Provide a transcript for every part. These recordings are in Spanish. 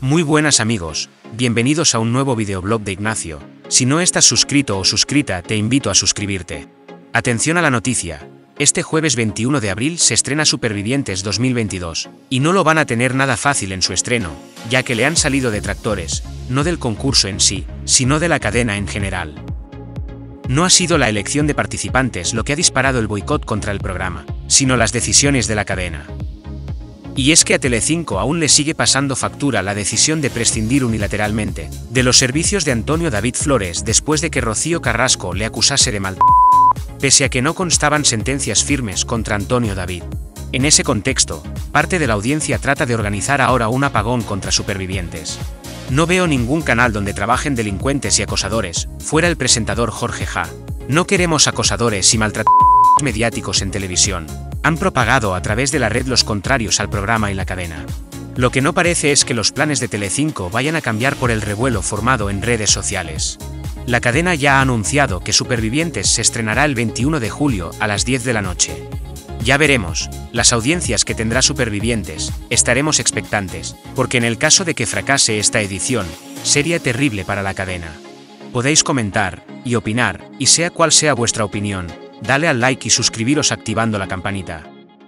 Muy buenas amigos, bienvenidos a un nuevo videoblog de Ignacio. Si no estás suscrito o suscrita, te invito a suscribirte. Atención a la noticia. Este jueves 21 de abril se estrena Supervivientes 2022, y no lo van a tener nada fácil en su estreno, ya que le han salido detractores, no del concurso en sí, sino de la cadena en general. No ha sido la elección de participantes lo que ha disparado el boicot contra el programa, sino las decisiones de la cadena. Y es que a Telecinco aún le sigue pasando factura la decisión de prescindir unilateralmente de los servicios de Antonio David Flores después de que Rocío Carrasco le acusase de maltrato, pese a que no constaban sentencias firmes contra Antonio David. En ese contexto, parte de la audiencia trata de organizar ahora un apagón contra Supervivientes. No veo ningún canal donde trabajen delincuentes y acosadores, fuera el presentador Jorge Ja. No queremos acosadores y maltratadores mediáticos en televisión. Han propagado a través de la red los contrarios al programa y la cadena. Lo que no parece es que los planes de Telecinco vayan a cambiar por el revuelo formado en redes sociales. La cadena ya ha anunciado que Supervivientes se estrenará el 21 de julio a las 10 de la noche. Ya veremos las audiencias que tendrá Supervivientes, estaremos expectantes, porque en el caso de que fracase esta edición, sería terrible para la cadena. Podéis comentar y opinar, y sea cual sea vuestra opinión, dale al like y suscribiros activando la campanita.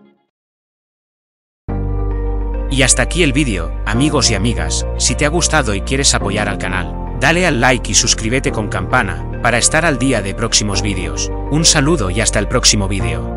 Y hasta aquí el vídeo, amigos y amigas. Si te ha gustado y quieres apoyar al canal, dale al like y suscríbete con campana, para estar al día de próximos vídeos. Un saludo y hasta el próximo vídeo.